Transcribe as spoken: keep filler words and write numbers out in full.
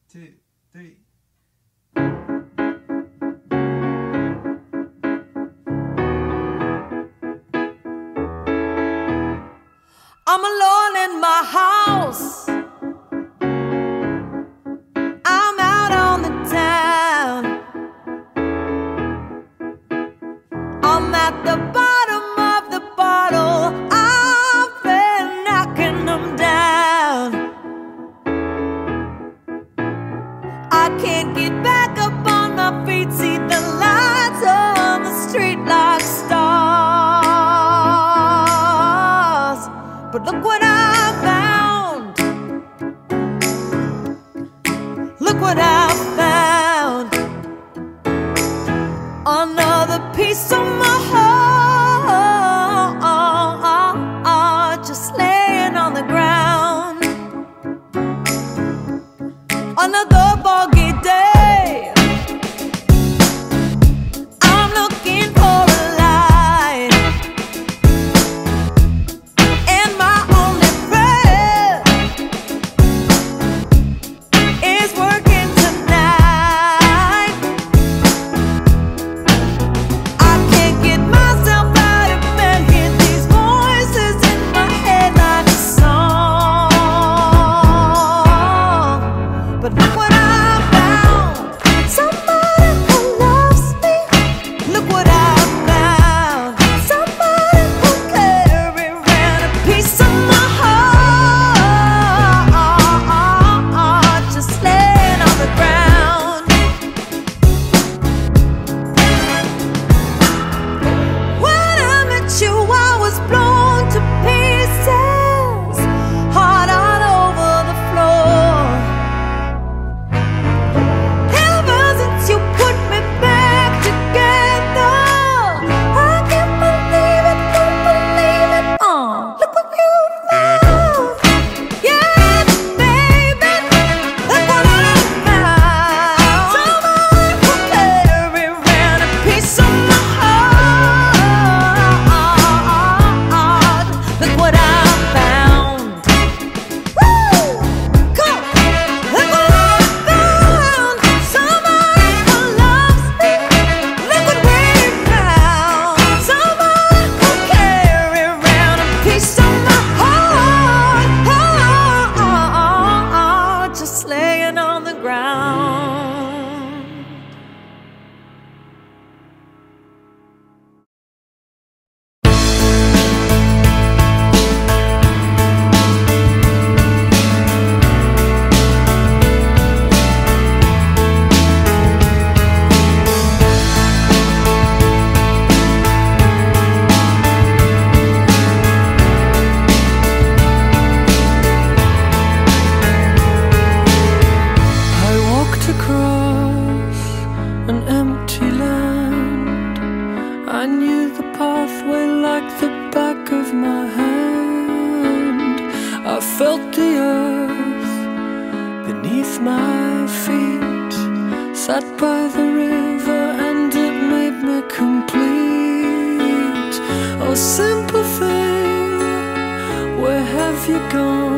two, three. I'm alone in my house. I'm out on the town. I'm at the bottom of the bottle. I've been knocking them down. I can't get back up on my feet. See the lights on the street like stars. But look what I found. Look what I found. Another piece of my heart, just laying on the ground. Another boggy day. I'm looking for a light, and my only friend is working tonight. I can't get myself out of bed, hear these voices in my head like a song. But look what I found. Somebody who loves me. Look what I found. Somebody who carry around a piece of my heart, just laying on the ground. When I met you, I was blown to pieces, heart all over the floor. Ever since you put me back together, I can't believe it, can't believe it. Oh, look what you found. Yeah, baby, look what I found. Somebody who carry around a piece of my heart. Look what I found. Woo! Come on. Look what I found. Somebody who loves me. Look what we found. Somebody who carry around a piece of my heart, just laying on the ground. I walked across an empty land. I knew the pathway like the back of my hand. I felt the earth beneath my feet, sat by the river and it made me complete. Oh, simple thing, where have you gone?